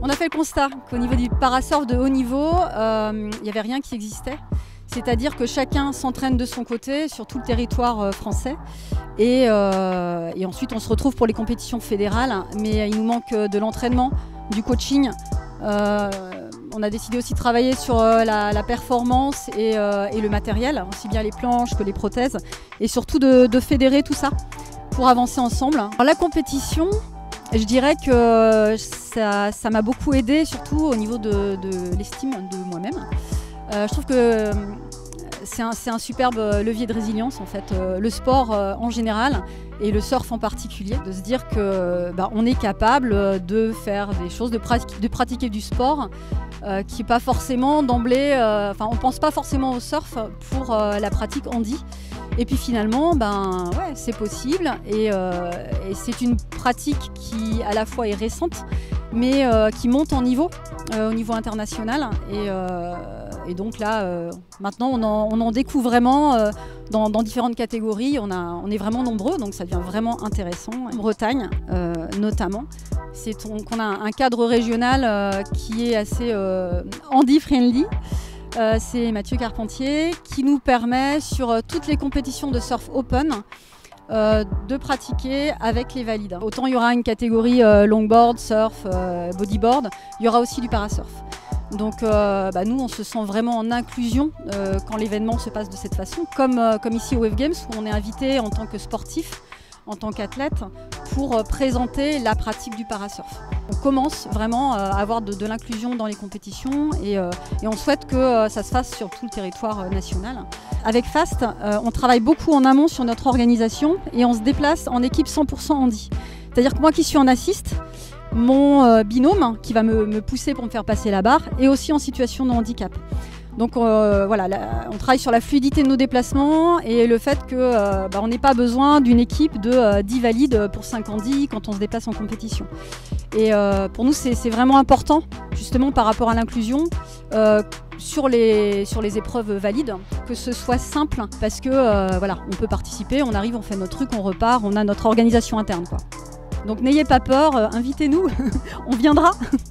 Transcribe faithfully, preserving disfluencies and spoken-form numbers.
On a fait le constat qu'au niveau du parasurf de haut niveau, euh, il n'y avait rien qui existait. C'est-à-dire que chacun s'entraîne de son côté sur tout le territoire euh, français. Et, euh, et ensuite, on se retrouve pour les compétitions fédérales. Mais il nous manque de l'entraînement, du coaching. Euh, on a décidé aussi de travailler sur euh, la, la performance et, euh, et le matériel, aussi bien les planches que les prothèses. Et surtout de, de fédérer tout ça pour avancer ensemble. Alors, la compétition, je dirais que ça m'a beaucoup aidé, surtout au niveau de, de l'estime de moi-même. Euh, je trouve que c'est un, un superbe levier de résilience, en fait, euh, le sport euh, en général et le surf en particulier, de se dire que bah, on est capable de faire des choses, de, prati de pratiquer du sport euh, qui n'est pas forcément d'emblée, euh, enfin on ne pense pas forcément au surf pour euh, la pratique handi. Et puis finalement, ben, ouais, c'est possible et, euh, et c'est une pratique qui à la fois est récente, mais euh, qui monte en niveau, euh, au niveau international. Et, euh, et donc là, euh, maintenant, on en, on en découvre vraiment euh, dans, dans différentes catégories. On, a, on est vraiment nombreux, donc ça devient vraiment intéressant. En Bretagne, euh, notamment, c'est qu'on a un cadre régional euh, qui est assez euh, handi-friendly. Euh, c'est Mathieu Carpentier qui nous permet sur euh, toutes les compétitions de surf open euh, de pratiquer avec les valides. Autant il y aura une catégorie euh, longboard, surf, euh, bodyboard, il y aura aussi du parasurf. Donc euh, bah, nous on se sent vraiment en inclusion euh, quand l'événement se passe de cette façon, comme, euh, comme ici au Wave Games où on est invité en tant que sportif, en tant qu'athlète, pour euh, présenter la pratique du parasurf. On commence vraiment à avoir de, de l'inclusion dans les compétitions et, euh, et on souhaite que euh, ça se fasse sur tout le territoire euh, national. Avec FAST, euh, on travaille beaucoup en amont sur notre organisation et on se déplace en équipe cent pour cent handi. C'est-à-dire que moi qui suis en assist, mon euh, binôme qui va me, me pousser pour me faire passer la barre est aussi en situation de handicap. Donc euh, voilà, là, on travaille sur la fluidité de nos déplacements et le fait qu'on euh, bah, n'ait pas besoin d'une équipe de euh, dix valides pour cinq handis quand on se déplace en compétition. Et euh, pour nous, c'est vraiment important, justement par rapport à l'inclusion, euh, sur, les, sur les épreuves valides, que ce soit simple, parce que euh, voilà, on peut participer, on arrive, on fait notre truc, on repart, on a notre organisation interne, quoi. Donc n'ayez pas peur, euh, invitez-nous, on viendra.